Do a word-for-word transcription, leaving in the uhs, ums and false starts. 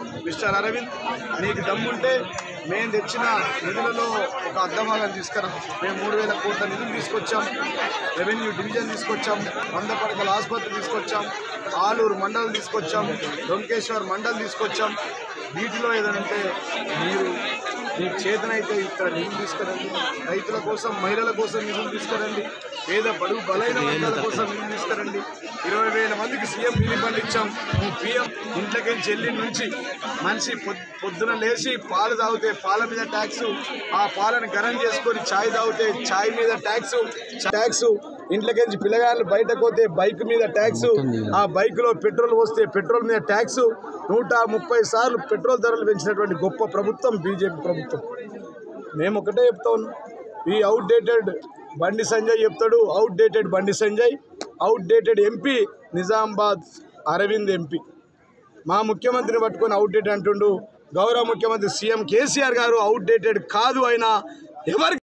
Mister Arvind నీకు దమ్ముంటే మేము తెచ్చిన నిధులలో ఒక అర్ధభాగాన్ని తీసుకురా. మేము మూడు వేల కోట్ల నిధులు తీసుకొచ్చాం, రెవెన్యూ డివిజన్ తీసుకొచ్చాం, వంద పడకల ఆసుపత్రి తీసుకొచ్చాం, ఆలూరు మండలం తీసుకొచ్చాం, డొంకేశ్వర్ మండలం తీసుకొచ్చాం. వీటిలో ఏదంటే మీరు మీ చేతనైతే ఇక్కడ నిధులు తీసుకురండి, రైతుల కోసం మహిళల కోసం నిధులు తీసుకురండి, పేద బడుగు బలైన వర్గాల కోసం నిధులు తీసుకురండి. ఇరవై వేల మందికి సీఎం రిలీఫ్ ఫండ్ ఇచ్చాం. పిఎం ఇంట్లోకి చెల్లి నుంచి మనిషి పొద్దున లేచి పాలు తాగితే పాల మీద ట్యాక్స్, ఆ పాలను గరం చేసుకొని ఛాయ్ తాగితే ఛాయ్ మీద ట్యాక్స్ ట్యాక్స్ ఇంట్లోకించి పిల్లగాళ్ళు బయటకు పోతే బైక్ మీద ట్యాక్స్, ఆ బైక్లో పెట్రోల్ వస్తే పెట్రోల్ మీద ట్యాక్స్. నూట ముప్పై సార్లు పెట్రోల్ ధరలు పెంచినటువంటి గొప్ప ప్రభుత్వం బీజేపీ ప్రభుత్వం. మేము ఒకటే చెప్తా ఉన్నాం, ఈ అవుట్ డేటెడ్ బండి సంజయ్ చెప్తాడు, outdated Bandi Sanjay, outdated MP Nizamabad Arvind MP. మా ముఖ్యమంత్రిని పట్టుకొని అవుట్ డేటెడ్ అంటుండు. గౌరవ ముఖ్యమంత్రి సీఎం కేసీఆర్ గారు అవుట్ డేటెడ్ కాదు, అయినా ఎవరికి